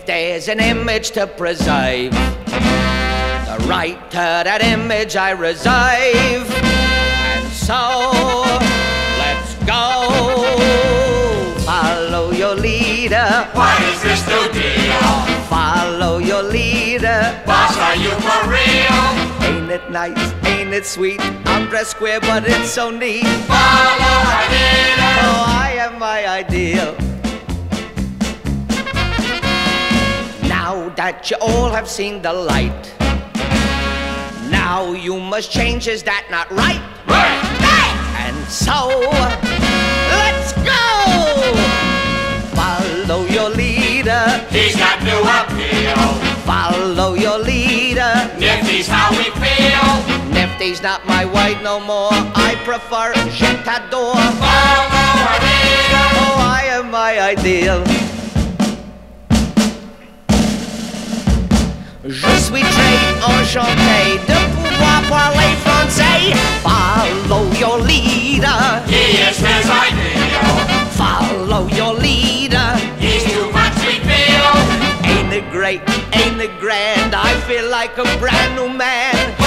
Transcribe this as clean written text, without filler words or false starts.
If there's an image to preserve, the right to that image I reserve. And so, let's go. Follow your leader. What is this new deal? Follow your leader. Boss, are you for real? Ain't it nice? Ain't it sweet? I'm dressed square, but it's so neat. Follow our leader. Oh, I am my ideal. Now that you all have seen the light, now you must change. Is that not right? Right. And so, let's go! Follow your leader. He's got new appeal. Follow your leader. Nifty's how we feel. Nifty's not my way no more. I prefer Jetador. Follow our leader. Oh, I am my ideal. Je suis très enchanté de pouvoir parler français. Follow your leader. He is his ideal. Follow your leader. He's too much we feel. Ain't it great? Ain't it grand? I feel like a brand new man.